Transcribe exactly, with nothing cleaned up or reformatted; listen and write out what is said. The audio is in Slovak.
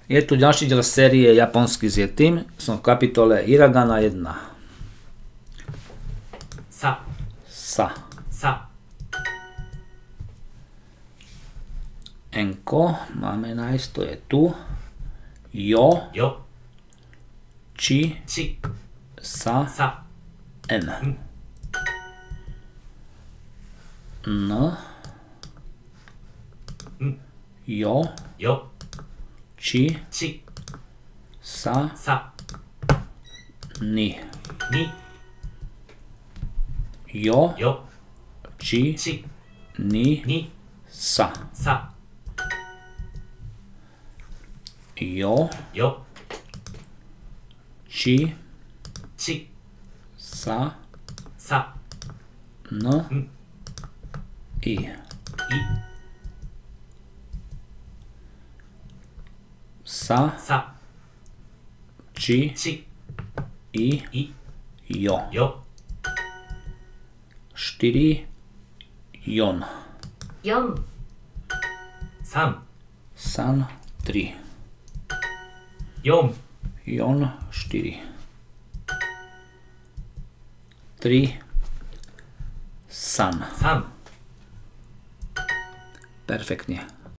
Je tu ďalší diel série Japonsky s Yetim. Som v kapitole Hiragana jedna. Sa. Sa. Sa. Enko máme nájsť, to je tu. Jo. Jo. Či. Či. Sa. Sa. En. N. N. Jo. Jo. Či. Či. Sa. Sa. Ni. Ni. Jo. Jo. Či. Či. Ni. Ni. Sa. Sa. Jo. Jo. Či. Či. Sa. Sa. N. N. I. I. Sa. Sa. Či. Či. I. I. Jo. Jo. štyri. Jon. Jon. San. San. tri. Jon. Jon. štyri. tri. San. San. Perfektne.